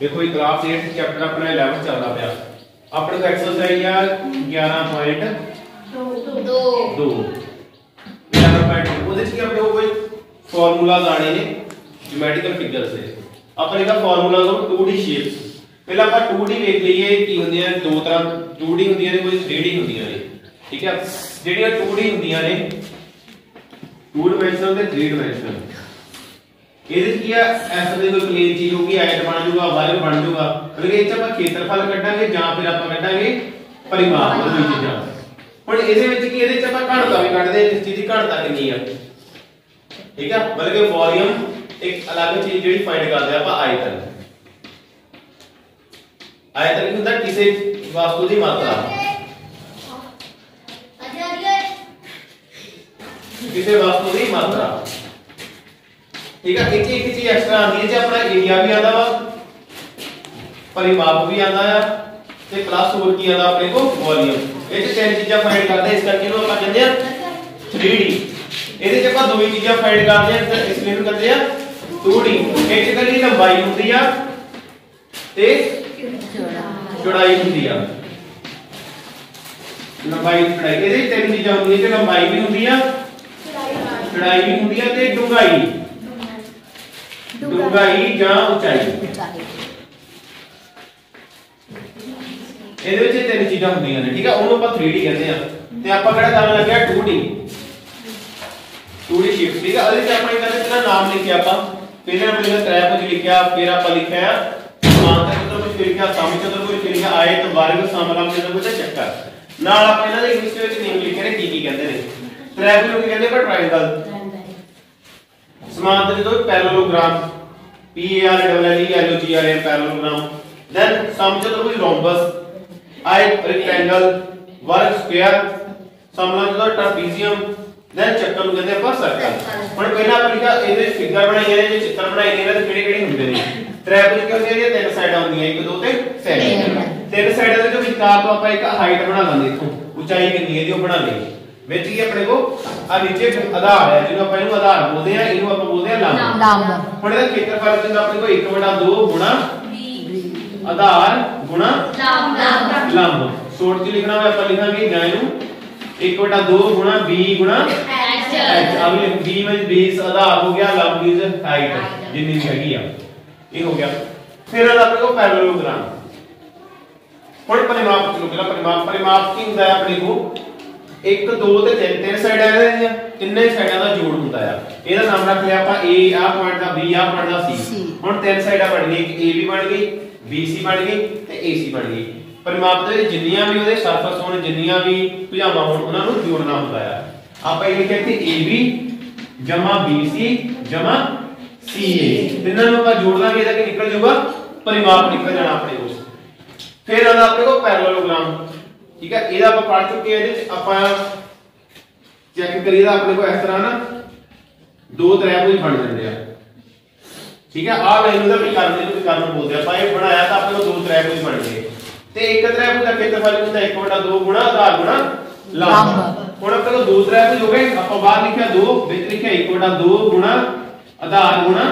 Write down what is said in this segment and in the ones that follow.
देखो ये graph 8 chapter अपना 11 चलता पाया अपने को एक्सरसाइज आ 11.2 ਉਹਦੇ ਚ ਕੀ ਆਪਣੇ ਕੋਈ ਫਾਰਮੂਲਾ ਲਾਣੇ ਨੇ ਜਿਓਮੈਟ੍ਰੀਕਲ ਫਿਗਰਸ ਦੇ ਆਪਣੇ ਦਾ ਫਾਰਮੂਲਾ ਲਓ 2D ਸ਼ੇਪਸ ਪਹਿਲਾਂ ਆਪਾਂ 2D ਵੇਖ ਲਈਏ ਕੀ ਹੁੰਦੀਆਂ ਨੇ ਦੋ ਤਰ੍ਹਾਂ 2D ਹੁੰਦੀਆਂ ਨੇ ਕੋਈ 3D ਹੁੰਦੀਆਂ ਨੇ ਠੀਕ ਹੈ ਜਿਹੜੀਆਂ 2D ਹੁੰਦੀਆਂ ਨੇ 2 ਡਾਈਮੈਂਸ਼ਨਲ ਤੇ 3 ਡਾਈਮੈਂਸ਼ਨਲ ਇਹਦੇ ਕੀ ਆ ਐਸ ਦੇ ਕੋਈ ਪਲੇਨ ਚੀਜ਼ ਹੋਊਗੀ ਐਟ ਬਣ ਜਾਊਗਾ ਵਾਇਰ ਬਣ ਜਾਊਗਾ ਅਗਰ ਇਹ ਚ ਆਪਾਂ ਖੇਤਰਫਲ ਕੱਢਾਂਗੇ ਜਾਂ ਫਿਰ ਆਪਾਂ ਕੱਢਾਂਗੇ ਪਰਿਮਾਪ ਦੋਵੇਂ ਚੀਜ਼ਾਂ ਹੁਣ ਇਹਦੇ ਵਿੱਚ ਕੀ ਇਹਦੇ ਚ ਆਪਾਂ ਘਣਤਾ ਵੀ ਕੱਢਦੇ ਇਸ ਚੀਜ਼ ਦੀ ਘਣਤਾ ਕਿੰਨੀ ਆ ਠੀਕ ਆ ਮਤਲਬ ਕਿ ਵੋਲਿਊਮ ਇੱਕ ਅਲੱਗ ਚੀਜ਼ ਜਿਹੜੀ ਫਾਈਂਡ ਕਰਦੇ ਆਪਾਂ ਆਇਤਨ ਆਇਤਨ ਕੀ ਹੁੰਦਾ ਕਿਸੇ ਵਸਤੂ ਦੀ ਮਾਤਰਾ ਕਿਸੇ ਵਸਤੂ ਦੀ ਮਾਤਰਾ ठीक है एक चीज एक्स्ट्रा आती है जे अपना एरिया भी आता वा परिमाप भी आता है ते प्लस और की आता अपने को वॉल्यूम ये तीन चीजें फाइंड करते हैं इस करके नो ਆਪਾਂ ਕਹਿੰਦੇ ਆ 3D ਇਹਦੇ ਚ ਆਪਾਂ ਦੋ ਹੀ ਚੀਜ਼ਾਂ ਫਾਈਂਡ ਕਰਦੇ ਆ ਇਸ ਲਈ ਨੂੰ ਕਹਿੰਦੇ ਆ 2D ਇਹ ਚ ਕੱਲੀ ਲੰਬਾਈ ਹੁੰਦੀ ਆ ਤੇ ਚੌੜਾਈ ਹੁੰਦੀ ਆ ਲੰਬਾਈ ਚੌੜਾਈ ਇਹਦੇ ਤਿੰਨ ਚੀਜ਼ਾਂ ਹੁੰਦੀਆਂ ਤੇ ਲੰਬਾਈ ਵੀ ਹੁੰਦੀ ਆ ਚੌੜਾਈ ਵੀ ਹੁੰਦੀ ਆ ਤੇ ਡੂੰਘਾਈ डूंगाई ਜਾਂ ਉਚਾਈ ਇਹਦੇ ਵਿੱਚ ਤਿੰਨ ਚੀਜ਼ਾਂ ਹੁੰਦੀਆਂ ਨੇ ਠੀਕ ਆ ਉਹਨੂੰ ਆਪਾਂ 3D ਕਹਿੰਦੇ ਆ ਤੇ ਆਪਾਂ ਕਿਹੜਾ ਕਰਨ ਲੱਗਿਆ 2D ਸ਼ੇਪ ਠੀਕ ਆ ਇਹਦੇ ਵਿੱਚ ਆਪਾਂ ਇਹਦਾ ਨਾਮ ਲਿਖਿਆ ਆਪਾਂ ਪਹਿਲਾਂ ਆਪਾਂ ਤ੍ਰਿਭੁਜ ਲਿਖਿਆ ਫਿਰ ਆਪਾਂ ਲਿਖਿਆ ਸਮਾਂਤਰ ਚਤੁਰਭੁਜ ਲਿਖਿਆ ਸਮਚਤੁਰਭੁਜ ਲਿਖਿਆ ਆਇਤ ਵਰਗ ਸਮਲੰਬ ਚਤੁਰਭੁਜ ਤੇ ਚੱਕਰ ਨਾਲ ਆਪਾਂ ਇਹਨਾਂ ਦੇ ਇੰਗਲਿਸ਼ ਵਿੱਚ ਨੇਮ ਲਿਖੇ ਨੇ ਕੀ ਕਹਿੰਦੇ ਨੇ ਤ੍ਰਿਭੁਜ ਨੂੰ ਕਹਿੰਦੇ ਆਪਾਂ ਟ੍ਰਾਇੰਗਲ समांतर जो पैरेललोग्राम PARLLELOGRAM पैरेललोग्राम देन समचतुर्भुज रोम्बस आयत रेक्टेंगल वर्ग स्क्वायर समलंब जो ट्रापीजियम देन चक्कर ਨੂੰ ਕਹਿੰਦੇ ਆਪਾਂ ਸਰਕਲ ਹੁਣ ਪਹਿਲਾਂ ਆਪਾਂ ਲਿਖਿਆ ਇਹਦੇ ਫਿਗਰ ਬਣਾਈ ਨੇ ਜੇ ਚਿੱਤਰ ਬਣਾਏ ਨੇ ਇਹਦੇ ਕਿਹੜੇ ਕਿਹੜੇ ਹੁੰਦੇ ਨੇ ਟ੍ਰਾਇੰਗਲ ਕੀ ਹੁੰਦੀ ਹੈ ਤਿੰਨ ਸਾਈਡਾਂ ਹੁੰਦੀਆਂ 1 2 ਤੇ ਤਿੰਨ ਸਾਈਡਾਂ ਦੇ ਜੋ ਵਿਚਕਾਰ ਤੋਂ ਆਪਾਂ ਇੱਕ ਹਾਈਟ ਬਣਾ ਲਾਂਗੇ ਇਥੋਂ ਉਚਾਈ ਕਿੰਨੀ ਹੈ ਦੀ ਉਹ ਬਣਾ ਲਈਏ ਵਿੱਚ ਕੀ ਆਪਣੇ ਕੋ ਆ ਨੀਚੇ ਆਧਾਰ ਹੈ ਜਿਹਨੂੰ ਆਪਾਂ ਇਹਨੂੰ ਆਧਾਰ ਬੋਲਦੇ ਆ ਇਹਨੂੰ ਆਪਾਂ ਬੋਲਦੇ ਆ ਲੰਬ ਹੁਣ ਇਹਦਾ ਖੇਤਰਫਲ ਜਿੰਦਾ ਆਪਣੇ ਕੋ 1/2 ਗੁਣਾ ਆਧਾਰ ਗੁਣਾ ਲੰਬ ਸ਼ੋਰਟ ਚ ਲਿਖਣਾ ਹੋਵੇ ਆਪਾਂ ਲਿਖਾਂਗੇ ਜਾਂ ਇਹਨੂੰ 1/2 ਗੁਣਾ b ਗੁਣਾ h ਆ ਵੀ b ਵਿੱਚ ਬੇਸ ਆਧਾਰ ਹੋ ਗਿਆ ਲੰਬ ਇਜ਼ ਹਾਈਟ ਜਿੰਨੀ ਵੀ ਹੈਗੀ ਆ ਇਹ ਹੋ ਗਿਆ ਫਿਰ ਇਹਦਾ ਆਪਣੇ ਕੋ ਪੈਰਲਲੋਗ੍ਰਾਮ ਹੁਣ ਪਰਿਮਾਪ ਚ ਲੋਕਾਂ ਪਰਿਮਾਪ ਕੀ ਹੁੰਦਾ ਹੈ ਆਪਣੇ ਕੋ 1 2 ਤੇ 3 ਸਾਈਡਾਂ ਇਹਦੀਆਂ ਤਿੰਨੇ ਸਾਈਡਾਂ ਦਾ ਜੋੜ ਹੁੰਦਾ ਆ ਇਹਦਾ ਨਾਮ ਰੱਖ ਲਿਆ ਆਪਾਂ A ਆ ਪੁਆਇੰਟ ਦਾ B ਆ ਪੁਆਇੰਟ ਦਾ C ਹੁਣ ਤਿੰਨ ਸਾਈਡਾਂ ਬਣ ਗਈ ਇੱਕ AB ਬਣ ਗਈ BC ਬਣ ਗਈ ਤੇ AC ਬਣ ਗਈ ਪਰਿਮਾਪ ਦੇ ਵਿੱਚ ਜਿੰਨੀਆਂ ਵੀ ਉਹਦੇ ਸਰਫੇਸ ਹੋਣ ਜਿੰਨੀਆਂ ਵੀ ਭੁਜਾਵਾਂ ਹੋਣ ਉਹਨਾਂ ਨੂੰ ਜੋੜਨਾ ਹੁੰਦਾ ਆ ਆਪਾਂ ਇਹ ਲਿਖਿਆ ਕਿ AB BC CA ਤਿੰਨਾਂ ਨੂੰ ਆਪਾਂ ਜੋੜ ਲਾਂਗੇ ਇਹਦਾ ਕੀ ਨਿਕਲ ਜਾਊਗਾ ਪਰਿਮਾਪ ਨਿਕਲ ਜਾਣਾ ਆਪਣੇ ਕੋਲ ਫਿਰ ਆਉਂਦਾ ਆਪਣੇ ਕੋਲ ਪੈਰਲਲੋਗ੍ਰਾਮ ठीक है ਇਹਦਾ ਆਪਾਂ ਪੜ ਚੁੱਕੇ ਆ ਇਹਦੇ ਚ ਆਪਾਂ ਚੈੱਕ ਕਰੀਦਾ ਆਪਣੇ ਕੋਲ ਇਸ ਤਰ੍ਹਾਂ ਨਾ ਦੋ ਤ੍ਰਿਭੁਜ ਬਣ ਜਾਂਦੇ ਆ ਠੀਕ ਹੈ ਆਹ ਲਾਈਨ ਦਾ ਵਿਕਰਨ ਦੇ ਵਿਕਰਨ ਬੋਲਦੇ ਆਪਾਂ ਇਹ ਬਣਾਇਆ ਤਾਂ ਆਪਣੇ ਕੋਲ ਦੋ ਤ੍ਰਿਭੁਜ ਬਣ ਗਏ ਤੇ ਇੱਕ ਤ੍ਰਿਭੁਜ ਦਾ ਖੇਤਰਫਲ ਹੁੰਦਾ 1/2 ਗੁਣਾ ਆਧਾਰ ਗੁਣਾ ਲੰਬ ਹੁਣ ਆਪਣੇ ਕੋਲ ਦੋ ਤ੍ਰਿਭੁਜ ਹੋ ਗਏ ਆਪਾਂ ਬਾਹਰ ਲਿਖਿਆ 2 ਵਿੱਚ ਲਿਖਿਆ 1/2 ਗੁਣਾ ਆਧਾਰ ਗੁਣਾ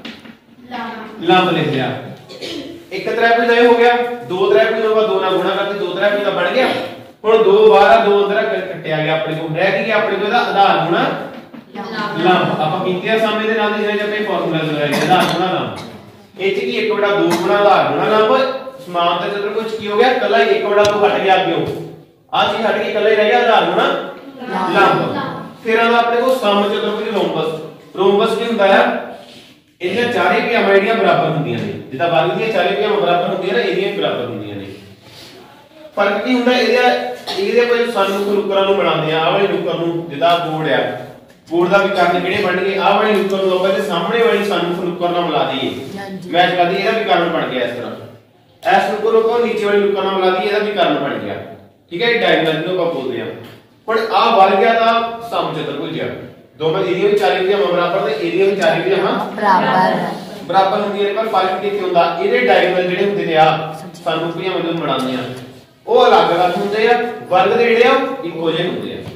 ਲੰਬ ਲਿਖ ਲਿਆ ਇੱਕ ਤ੍ਰਿਭੁਜ ਇਹ ਹੋ ਗਿਆ ਦੋ ਤ੍ਰਿਭੁਜ ਨੂੰ ਆਪਾਂ 2 ਨਾਲ ਗੁਣਾ ਕਰਕੇ ਦੋ ਤ੍ਰਿਭੁਜ ਦਾ ਬਣ ਗਿਆ ਹੁਣ 2 12 2 ਅੰਦਰ ਕੱਟਿਆ ਗਿਆ ਆਪਣੇ ਕੋਲ ਰਹਿ ਗਿਆ ਆਪਣੇ ਕੋਲ ਇਹਦਾ ਆਧਾਰ ਗੁਣਾ ਲੰਬ ਆਪਾਂ ਕੀਤੇ ਆ ਸਾਹਮਣੇ ਦੇ ਨਾਲ ਦੇ ਜਿਹੜੇ ਆਪਣੇ ਫਾਰਮੂਲਾ ਲਗਾਏ ਆਧਾਰ ਗੁਣਾ ਲੰਬ ਇਹ ਚ ਕੀ 1/2 ਗੁਣਾ ਆਧਾਰ ਗੁਣਾ ਲੰਬ ਸਮਾਂਤਰ ਚਤੁਰਭੁਜ ਕੀ ਹੋ ਗਿਆ ਕੱਲਾ 1/2 ਹਟ ਗਿਆ ਅੱਗੇ ਆ ਚੀਜ਼ ਹਟ ਗਈ ਕੱਲਾ ਹੀ ਰਹਿ ਗਿਆ ਆਧਾਰ ਗੁਣਾ ਲੰਬ ਫਿਰ ਆਉਂਦਾ ਆਪਣੇ ਕੋਲ ਸਮਚਤੁਰਭੁਜ ਰੋਮਬਸ ਕੀ ਹੁੰਦਾ ਹੈ ਇਹਦੀਆਂ ਚਾਰੇ ਭੁਜਾਵਾਂ ਜਿਹੜੀਆਂ ਬਰਾਬਰ ਹੁੰਦੀਆਂ ਨੇ ਜਿੱਦਾਂ ਵਰਗ ਦੀਆਂ ਚਾਰੇ ਭੁਜਾਵਾਂ ਬਰਾਬਰ ਹੁੰਦੀਆਂ ਨੇ ਇਹਦੀਆਂ ਵੀ ਬਰਾਬਰ ਹੁੰਦੀਆਂ ਨੇ ਫਰਕ ਕੀ ਹੁੰਦਾ ਇਹਦੇ ਕੋਈ ਸਨਮੁਖ ਨੁਕਰਾਂ ਨੂੰ ਬਣਾਉਂਦੇ ਆ ਆਹ ਵਾਲੇ ਨੁਕਰ ਨੂੰ ਜਿੱਦਾਂ ਬੋਰਡ ਆ ਬੋਰਡ ਦਾ ਵਿਕਰਨ ਕਿਹੜੇ ਬਣ ਗਏ ਆਹ ਵਾਲੇ ਨੁਕਰ ਨੂੰ ਆਪਾਂ ਦੇ ਸਾਹਮਣੇ ਵਾਲੀ ਸਨਮੁਖ ਨੁਕਰ ਨਾਲ ਮਿਲਾ ਦਈਏ ਮੈਚ ਕਰ ਦਈਏ ਇਹਦਾ ਵਿਕਰਨ ਬਣ ਗਿਆ ਇਸ ਤਰ੍ਹਾਂ ਇਸ ਨੁਕਰ ਨੂੰ ਆਪਾਂ ਨੀਚੇ ਵਾਲੀ ਨੁਕਰ ਨਾਲ ਮਿਲਾ ਦਈਏ ਇਹਦਾ ਵਿਕਰਨ ਬਣ ਗਿਆ ਠੀਕ ਹੈ ਇਹ ਡਾਇਗਨਲ ਨੂੰ ਆਪਾਂ ਬੋਲਦੇ ਆ ਹੁਣ ਆਹ ਵਰਗ ਆ ਦਾ ਸਮਚਤੁਰਭੁਜ ਆ दोनों एरिया भी चारे भुजावां बराबर ते एरिया भी चारे भुजावां बराबर ਹੁੰਦੀਆਂ ਨੇ ਪਰ ਫਰਕ ਕੀ ਹੁੰਦਾ ਇਹਦੇ ਡਾਇਗਨਲ ਜਿਹੜੇ ਹੁੰਦੇ ਨੇ ਆ ਸਾਨੂੰ ਭੁਜਾਵਾਂ ਜਦੋਂ ਬਣਾਉਂਦੇ ਆ ਉਹ ਅਲੱਗ-ਅਲੱਗ ਹੁੰਦੇ ਆ ਵਰਗ ਦੇ ਜਿਹੜੇ ਆ ਇੱਕੋ ਜਿਹੇ ਹੁੰਦੇ ਆ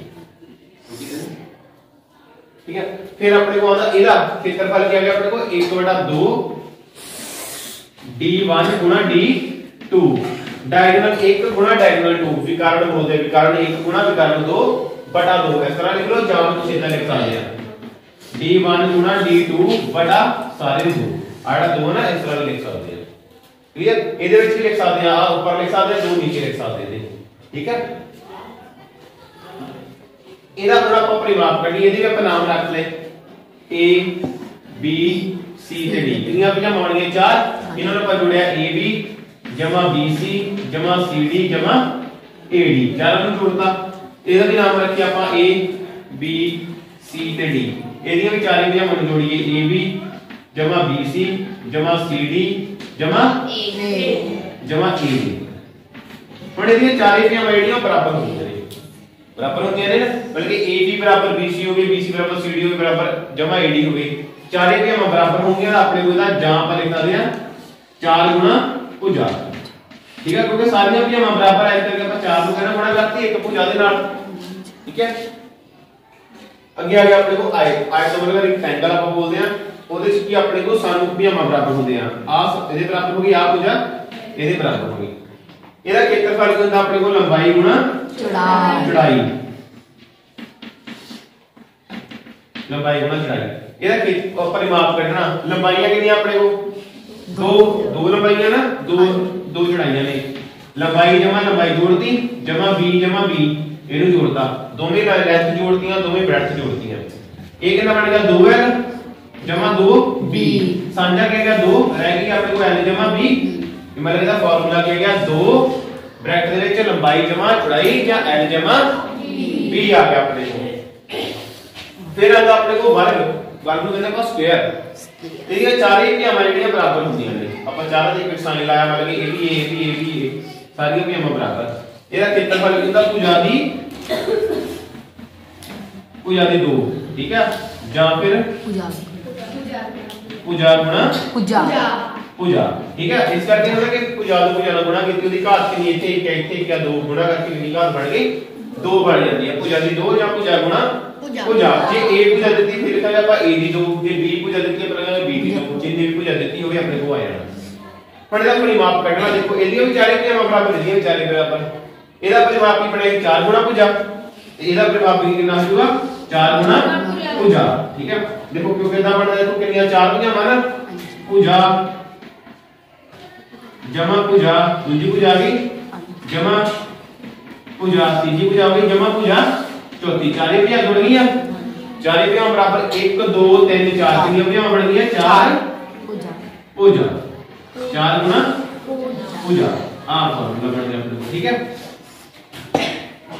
ठीक है फिर अपने को आता ਇਹਦਾ ਖੇਤਰਫਲ ਕੀ ਆ ਗਿਆ ਆਪਣੇ ਕੋਲ 1/2 D1 गुणा D2 डायगोनल 1 गुणा डायगोनल 2 विकर्ण बोलते हैं विकर्ण 1 गुणा विकर्ण 2 बटा 2 इस तरह लिख लो ਜਾਂ ਤੁਸੀਂ ਇਦਾਂ ਲਿਖ ਸਕਦੇ ਆ D1 गुणा D2 बटा सारे 2 ਆੜਾ 2 ਨਾ ਇਸ ਤਰ੍ਹਾਂ ਲਿਖ ਸਕਦੇ ਆ क्लियर ਇਹਦੇ ਵਿੱਚ ਵੀ ਲਿਖ ਸਕਦੇ ਆ ਉੱਪਰ ਲਿਖ ਸਕਦੇ ਆ 2 ਨੀਚੇ ਲਿਖ ਸਕਦੇ ਨੇ ਠੀਕ ਹੈ ਇਹਦਾ ਥੋੜਾ ਆਪਾਂ ਪਰਿਮਾਪ ਕੱਢੀ ਇਹਦੇ ਵੀ ਆਪਾਂ ਨਾਮ ਰੱਖ ਲੈ A B C ਤੇ D ਕਿੰਨੀਆਂ ਪਈਆਂ ਮਾਣੀਆਂ ਚਾਰ ਇਹਨਾਂ ਨੂੰ ਆਪਾਂ ਜੋੜਿਆ AB ਜਮਾ BC ਜਮਾ CD ਜਮਾ AD ਚਾਰਾਂ ਨੂੰ ਜੋੜਤਾ ਇਹਦਾ ਵੀ ਨਾਮ ਰੱਖਿਆ ਆਪਾਂ A B C ਤੇ D ਇਹਦੀਆਂ ਵੀ ਚਾਰੇ ਪਈਆਂ ਮਨ ਜੋੜੀਏ AB जमा BC जमा CD जमा AD ਹੁਣ ਇਹਦੀਆਂ ਚਾਰੇ ਦੀਆਂ ਵੈਲਿਊਆਂ ਬਰਾਬਰ ਹੁੰਦੀਆਂ ਨੇ ਬਲਕਿ AB ਬਰਾਬਰ BC ਹੋ ਗਈ BC ਬਰਾਬਰ CD ਹੋ ਗਈ ਬਰਾਬਰ ਜਮਾ AD ਹੋ ਗਈ ਚਾਰੇ ਦੀਆਂ ਬਰਾਬਰ ਹੋਣਗੀਆਂ ਆਪਣੇ ਕੋਲ ਇਹਦਾ ਜਾਂ ਆਪਾਂ ਲਿਖ ਸਕਦੇ ਆ 4 ਗੁਣਾ ਭੁਜਾ ਠੀਕ ਹੈ ਕਿਉਂਕਿ ਸਾਰੀਆਂ ਦੀਆਂ ਬਰਾਬਰ ਹੈ ਇਸ ਕਰਕੇ ਆਪਾਂ 4 ਨੂੰ ਕਿਹਨਾਂ ਗੁਣਾ ਕਰਤੀ ਇੱਕ ਭੁਜਾ ਦੇ ਨਾਲ ਠੀਕ ਹੈ ਅੱਗੇ ਆ ਗਿਆ ਆਪਣੇ ਕੋਲ ਆਇਤ ਦਾ ਮਤਲਬ ਰੈਕਟੈਂਗਲ ਆਪਾਂ ਬੋਲਦੇ ਆ ਉਹਦੇ ਵਿੱਚ ਕੀ ਆਪਣੇ ਕੋਲ ਸਾਨੂਪੀਆਂ ਬਰਾਬਰ ਹੁੰਦੇ ਆ ਇਹਦੇ ਬਰਾਬਰ ਹੋ ਗਈ ਆ ਭੁਜਾ ਇਹਦੇ ਬਰਾਬਰ ਹੋ ਗਈ ਇਹਦਾ ਖੇਤਰਫਲ ਕੀ ਹੁੰਦਾ ਆਪਣੇ ਕੋਲ ਲੰਬਾਈ ਗੁਣਾ ਚੌੜਾਈ ਲੰਬਾਈ ਗੁਣਾ ਚੌੜਾਈ ਇਹਦਾ ਪਰਿਮਾਪ ਕੱਢਣਾ ਲੰਬਾਈਆਂ ਕਿੰਨੀਆਂ ਆਪਣੇ ਕੋਲ ਦੋ ਲੰਬਾਈਆਂ ਨਾ ਦੋ ਚੌੜਾਈਆਂ ਨੇ ਲੰਬਾਈ ਜਮਾ ਲੰਬਾਈ ਜੋੜਤੀ ਜਮਾ b ਜਮਾ b ਇਹਨੂੰ ਜੋੜਤਾ ਦੋਵੇਂ ਲੈਂਥ ਜੋੜਤੀਆਂ ਦੋਵੇਂ ਬ੍ਰੈਡਥ ਜੋੜਤੀਆਂ ਇਹ ਕਿੰਨਾ ਬਣ ਗਿਆ 2l जमा 2b साझा क्या गया 2 रह गई अपने को l जमा b मतलब ਇਹਦਾ ਫਾਰਮੂਲਾ ਕੀ ਗਿਆ 2 ਬ੍ਰੈਕਟ ਦੇ ਵਿੱਚ ਲੰਬਾਈ ਜਮਾ ਚੌੜਾਈ ਜਾਂ l ਜਮਾ b ਆ ਗਿਆ ਆਪਣੇ ਕੋਲ ਫਿਰ ਆਗਾ ਆਪਣੇ ਕੋਲ ਵਰਗ ਨੂੰ ਕਹਿੰਦੇ ਆਪਾਂ ਸਕੁਅਰ ਇਹ ਚਾਰੇ ਭਿਆਵਾਂ ਜਿਹੜੀਆਂ ਬਰਾਬਰ ਹੁੰਦੀਆਂ ਨੇ ਆਪਾਂ ਚਾਰਾਂ ਦੇ ਇੱਕ ਸਾਈਨ ਲਾਇਆ ਮਤਲਬ ਕਿ ਇਹ ਵੀ ਸਾਰੀਆਂ ਭਿਆਵਾਂ ਬਰਾਬਰ ਇਹਦਾ ਖੇਤਰਫਲ ਕਿੰਨਾ ਭੁਜਾ ਦੀ 2 ਠੀਕ ਹੈ ਜਾਂ ਫਿਰ ਭੁਜਾ ਗੁਣਾ ਭੁਜਾ ਠੀਕ ਹੈ ਇਸ ਕਰਕੇ ਹੁੰਦਾ ਕਿ ਭੁਜਾ ਨਾਲ ਗੁਣਾ ਕੀਤੀ ਉਹਦੀ ਘਾਤ ਕਿੰਨੀ ਇੱਥੇ ਇੱਕ 2 ਗੁਣਾ ਕਰਕੇ ਕਿੰਨੀ ਘਾਤ ਬਣ ਗਈ 2 ਬਣ ਜਾਂਦੀ ਹੈ ਭੁਜਾ ਦੀ 2 ਜਾਂ ਭੁਜਾ ਗੁਣਾ ਭੁਜਾ ਜੇ A ਭੁਜਾ ਦਿੱਤੀ ਫਿਰ ਲਿਖਾਂਗੇ ਆਪਾਂ A ਦੀ 2 ਜੇ B ਭੁਜਾ ਦਿੱਤੀ ਫਿਰ ਲਿਖਾਂਗੇ B ਦੀ 2 ਜਿੰਨੀ ਵੀ ਭੁਜਾ ਦਿੱਤੀ ਹੋਵੇ ਆਪਣੇ ਕੋਲ ਆ ਜਾਣਾ ਹੁਣ ਇਹਦਾ ਪਰਿਮਾਪ ਕੱਢਣਾ ਦੇਖੋ ਇਹਦੀਆਂ ਵਿਚਾਰੇ ਕਿਵੇਂ ਬਰਾਬਰ ਇਹਦੀਆਂ ਵਿਚਾਰੇ ਬਰਾਬਰ ਇਹਦਾ ਪਰਿਮਾਪ ਕੀ ਬਣੇਗਾ 4 ਗੁਣਾ ਭੁਜਾ ਤੇ ਇਹਦਾ ਪਰਿਮਾਪ ਕਿੰਨਾ ਹੋਊਗਾ 4 ਗੁਣਾ ਭੁਜਾ ਠੀਕ ਹੈ देखो क्यों कितना बनता है देखो कितनी चार भुजा माना भुजा जमा भुजा दूसरी भुजा आ गई जमा भुजा तीसरी भुजा आ गई जमा भुजा चौथी चारे भुजा जुड़ गई चारे भुजा बराबर 1 2 3 4 कितनी भुजा बन गई 4 भुजा 4 गुना भुजा आ फॉर्मूला बन गया अपने ठीक है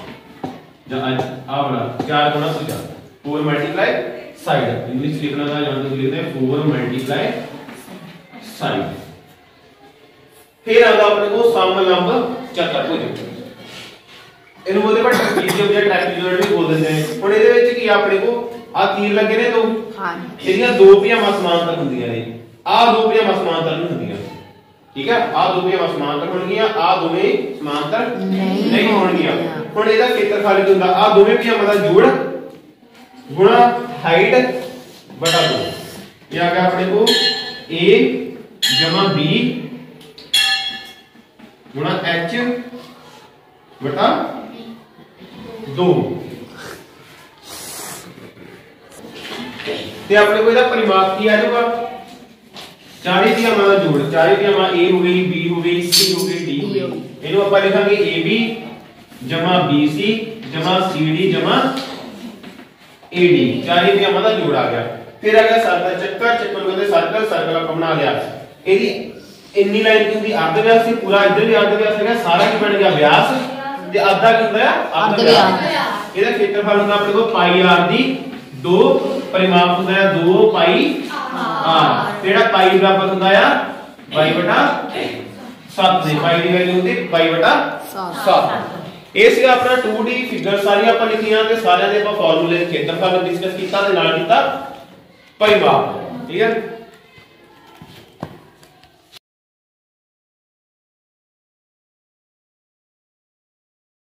आ वाला 4 गुना भुजा 4 मल्टीप्लाई साइड इंग्लिश लिखना था यहां तक लिखते हैं 4 मल्टीप्लाई साइड फिर आगा अपने को समलंब चतुर्भुज ਇਹਨੂੰ ਬੋਲਦੇ ਪਰ ਟ੍ਰੈਪੀਜ਼ੀਅਮ ਜਾਂ ਟ੍ਰੈਪੀਜ਼ੋਇਡ ਵੀ ਬੋਲ ਦਿੰਦੇ ਨੇ ਹੁਣ ਇਹਦੇ ਵਿੱਚ ਕੀ ਆਪਣੇ ਕੋ ਆ ਤੀਰ ਲੱਗੇ ਨੇ ਦੋ ਹਾਂ ਇਹਦੀਆਂ ਦੋ ਭੁਜਾਵਾਂ ਸਮਾਂਤਰ ਹੁੰਦੀਆਂ ਨੇ ਆ ਦੋ ਭੁਜਾਵਾਂ ਸਮਾਂਤਰ ਨਹੀਂ ਹੁੰਦੀਆਂ ਠੀਕ ਹੈ ਆ ਦੋ ਭੁਜਾਵਾਂ ਸਮਾਂਤਰ ਹੋਣਗੀਆਂ ਆ ਦੋਵੇਂ ਸਮਾਂਤਰ ਨਹੀਂ ਹੋਣਗੀਆਂ ਹੁਣ ਇਹਦਾ ਖੇਤਰਫਲ ਕੀ ਹੁੰਦਾ ਆ ਦੋਵੇਂ ਭੁਜਾਵਾਂ ਦਾ ਜੋੜ गुणा हाइट बटा 2 ये आ गया अपने को a जमा b गुणा h बटा 2 ਤੇ ਆਪਣੇ ਕੋਲ ਇਹਦਾ ਪਰਿਮਾਪ ਕੀ ਆ ਜਾਊਗਾ ਚਾਰੇ ਭੁਜਾਵਾਂ ਦਾ ਜੋੜ ਚਾਰੇ ਭੁਜਾਵਾਂ a ਹੋ ਗਈ b ਹੋ ਗਈ c ਹੋ ਗਈ d ਹੋ ਗਈ ਇਹਨੂੰ ਆਪਾਂ ਲਿਖਾਂਗੇ ab जमा bc जमा cd जमा AD ਚਾਰੇ ਭੁਜਾਵਾਂ ਦਾ ਜੋੜ ਆ ਗਿਆ ਫਿਰ ਆ ਗਿਆ ਸਰਕਲ ਚੱਕਰ ਕਹਿੰਦੇ ਸਰਕਲ ਆਪਾਂ ਬਣਾ ਲਿਆ ਇਹਦੀ ਇੰਨੀ ਲਾਈਨ ਕੀ ਹੁੰਦੀ ਅਰਧ ਵਿਆਸ ਸੀ ਪੂਰਾ ਇੱਧਰ ਵੀ ਅਰਧ ਵਿਆਸ ਹੈਗਾ ਸਾਰਾ ਕੀ ਬਣ ਗਿਆ ਵਿਆਸ ਤੇ ਅੱਧਾ ਕੀ ਹੁੰਦਾ ਹੈ ਅਰਧ ਵਿਆਸ ਇਹਦਾ ਖੇਤਰਫਲ ਹੁੰਦਾ ਆਪਣੇ ਕੋਲ ਪਾਈ r ਦੀ 2 ਪਰਿਮਾਪ ਹੁੰਦਾ ਹੈ 2 ਪਾਈ r ਜਿਹੜਾ ਪਾਈ ਬਰਾਬਰ ਹੁੰਦਾ ਹੈ y ਬਟਾ 7 ਦੇ ਪਾਈ ਦੀ ਵੈਲਿਊ ਹੁੰਦੀ y ਬਟਾ 7 ਇਹ ਸੀਗਾ ਆਪਣਾ 2D ਫਿਗਰ ਸਾਰੀਆਂ ਆਪਾਂ ਲਿਖੀਆਂ ਤੇ ਸਾਰਿਆਂ ਦੇ ਆਪਾਂ ਫਾਰਮੂਲੇ ਖੇਤਰਫਲ ਡਿਸਕਸ ਕੀਤਾ ਤੇ ਨਾਲ ਕੀਤਾ ਪਰਿਮਾਪ ਠੀਕ ਹੈ